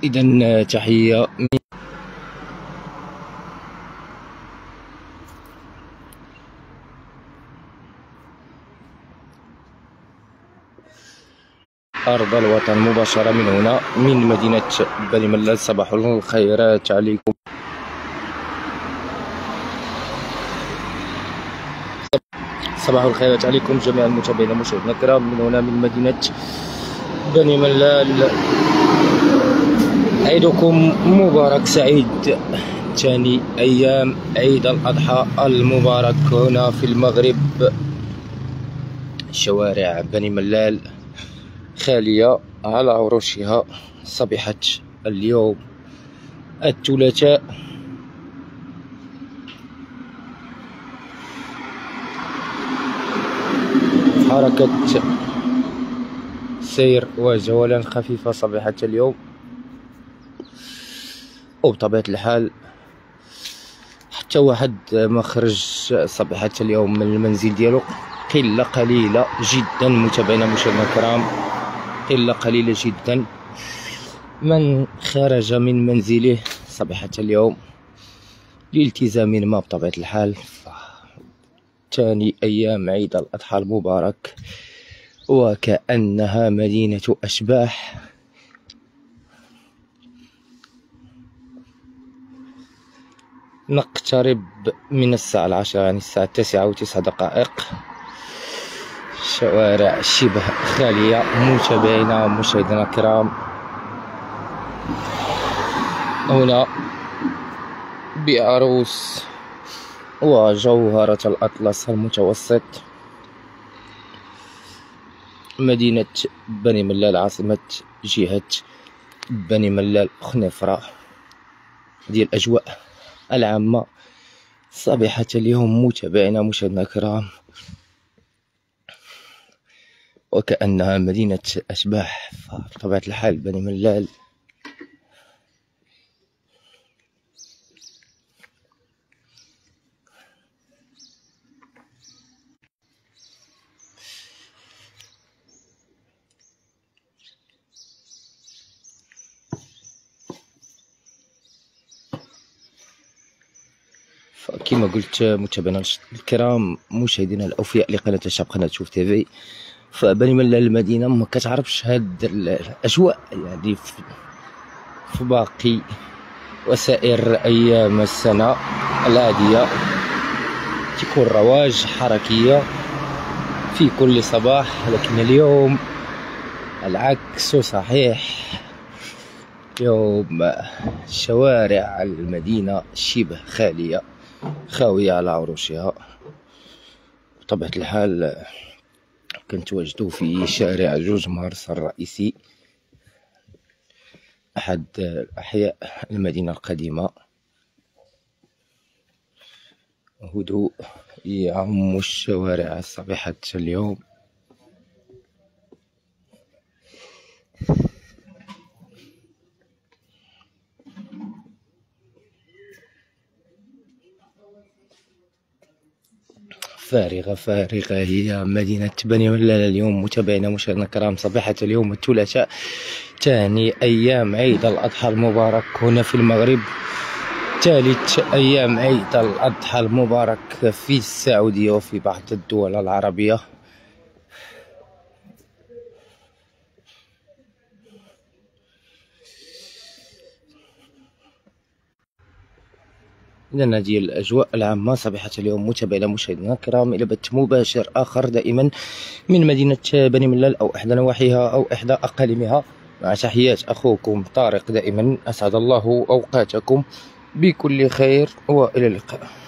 إذا تحية من أرض الوطن مباشرة من هنا من مدينة بني ملال. صباح الخيرات عليكم، صباح الخيرات عليكم جميع المتابعين المشاهدين الكرام من هنا من مدينة بني ملال. عيدكم مبارك سعيد، ثاني أيام عيد الأضحى المبارك هنا في المغرب. شوارع بني ملال خالية على عروشها صبيحة اليوم الثلاثاء. حركة سير وجولان خفيفة صبيحة اليوم، وبطبيعة الحال حتى واحد ما خرج صبيحة اليوم من المنزل ديالو، قلة قليلة جدا متابعينا مشاهدينا الكرام، قلة قليلة جدا من خرج من منزله صبيحة اليوم لالتزام ما بطبيعة الحال. ثاني أيام عيد الأضحى المبارك وكأنها مدينة أشباح. نقترب من الساعة 10، يعني الساعة 9:09. شوارع شبه خالية متابعينا ومشاهدينا الكرام. هنا بعروس وجوهرة الأطلس المتوسط مدينة بني ملال، عاصمة جهة بني ملال خنيفرة. هذه الأجواء العامة صبيحة اليوم متابعينا مشاهدينا الكرام، وكأنها مدينة أشباح. بطبيعة الحال بني ملال كما قلت متابعينا الكرام مشاهدينا الاوفياء لقناه الشعب قناه شوف تيفي، فبني ملال المدينه ما كتعرفش هاد الاجواء يعني في باقي وسائر ايام السنه العاديه تكون رواج حركيه في كل صباح، لكن اليوم العكس صحيح. اليوم شوارع المدينه شبه خاليه خاوية على عروشها. بطبيعة الحال كنتواجدو في شارع 2 مارس الرئيسي، أحد أحياء المدينة القديمة. هدوء يعم الشوارع صبيحة اليوم. فارغة هي مدينة بني ملال اليوم متابعينا مشاهدينا الكرام. صباحة اليوم الثلاثاء ثاني أيام عيد الأضحى المبارك هنا في المغرب، ثالث أيام عيد الأضحى المبارك في السعودية وفي بعض الدول العربية. إذن هذه الأجواء العامة صباحة اليوم متابعينا مشاهدينا الكرام إلى بث مباشر آخر دائما من مدينة بني ملال أو إحدى نواحيها أو إحدى أقاليمها، مع تحيات أخوكم طارق. دائما أسعد الله أوقاتكم بكل خير وإلى اللقاء.